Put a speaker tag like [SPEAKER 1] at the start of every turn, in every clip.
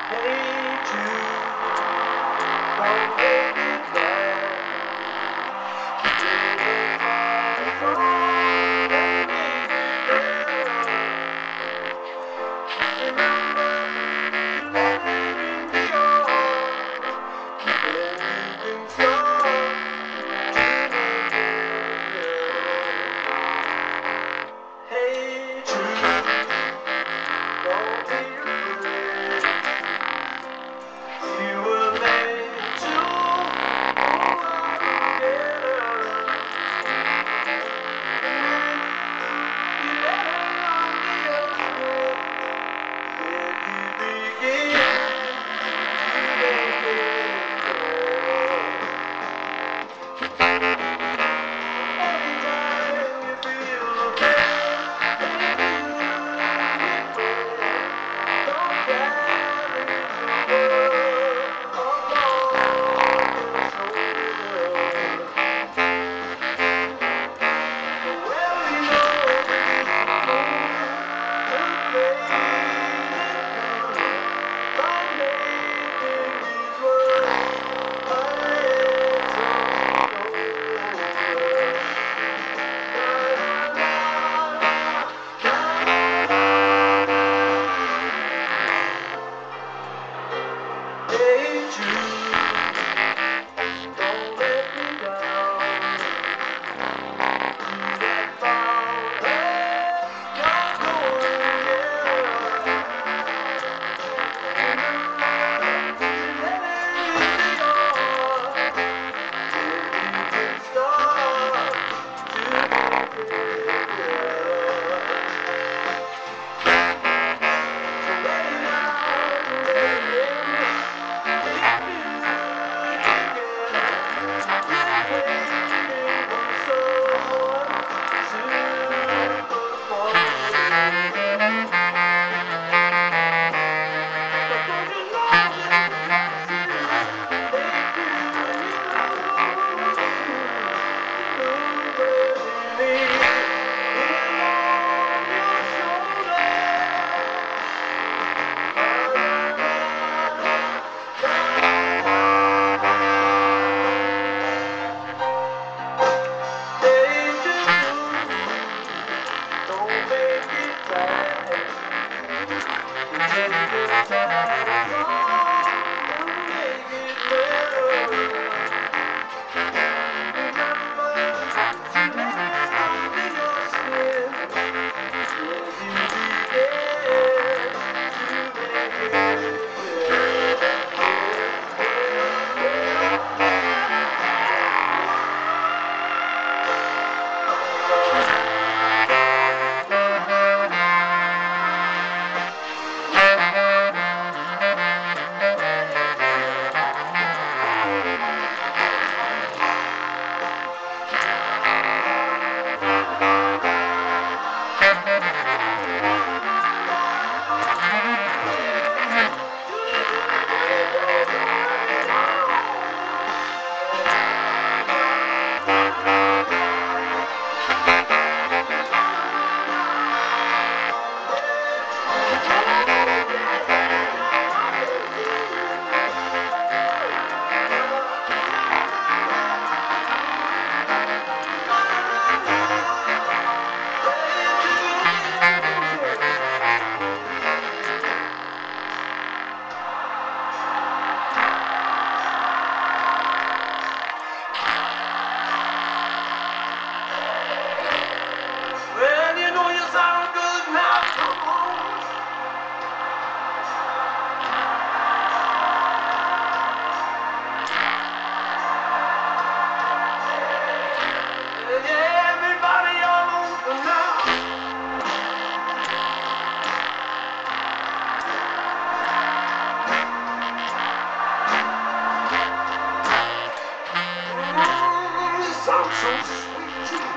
[SPEAKER 1] Hey Jude, don't make me cry. Hear the final song that made me down. Remember to let me into your heart. Then you can start to make it real. Hey Jude, don't be afraid. You were made to hold together. You let her under your skin. Then you begin to make it real. Every time you feel the pain, you pray. Don't carry the world upon your shoulders. Hey Jude, don't let me down. Don't make it bad. Remember that song will make it better. Remember to let it under your skin. When you begin to make Well, you know you sound good now. Come on. Yeah, everybody all over now. You sound so sweet too.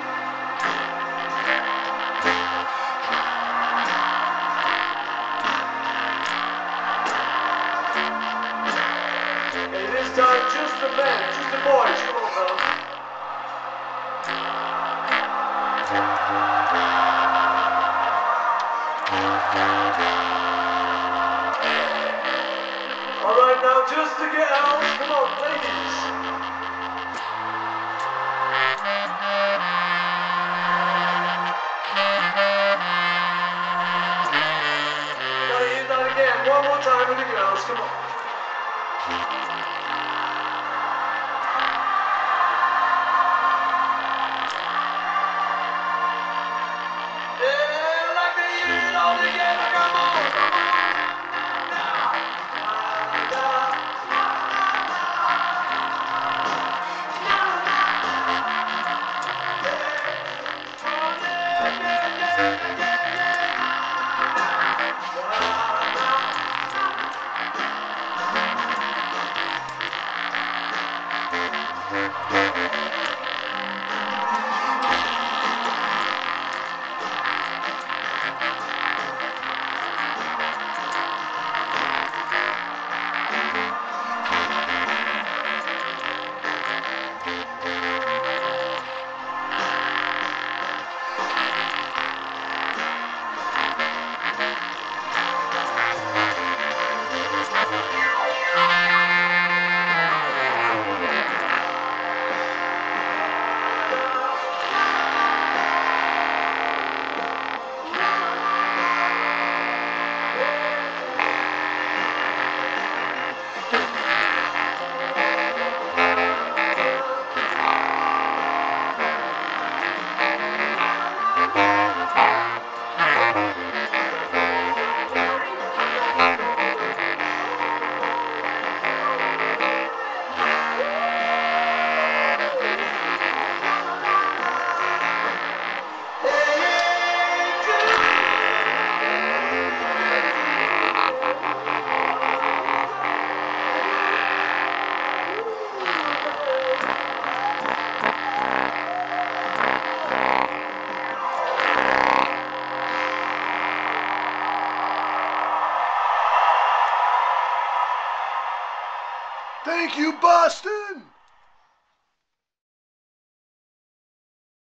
[SPEAKER 1] Hey, this time just the men, just the boys. Come on, fellas. just to get out. Come on, ladies. Gotta hit that again. One more time with the girls. Come on. Yeah, like they hit it all together. Come on, come on.
[SPEAKER 2] Thank you, Boston!